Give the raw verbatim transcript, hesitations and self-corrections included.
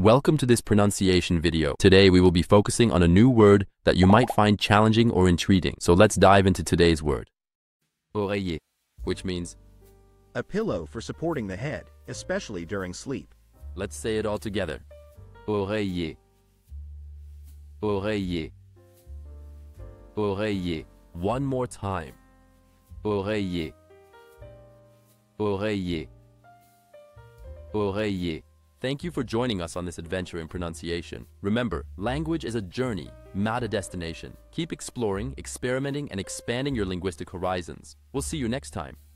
Welcome to this pronunciation video. Today we will be focusing on a new word that you might find challenging or intriguing. So let's dive into today's word. Oreiller, which means a pillow for supporting the head, especially during sleep. Let's say it all together. Oreiller. Oreiller. Oreiller. One more time. Oreiller. Oreiller. Oreiller. Thank you for joining us on this adventure in pronunciation. Remember, language is a journey, not a destination. Keep exploring, experimenting, and expanding your linguistic horizons. We'll see you next time.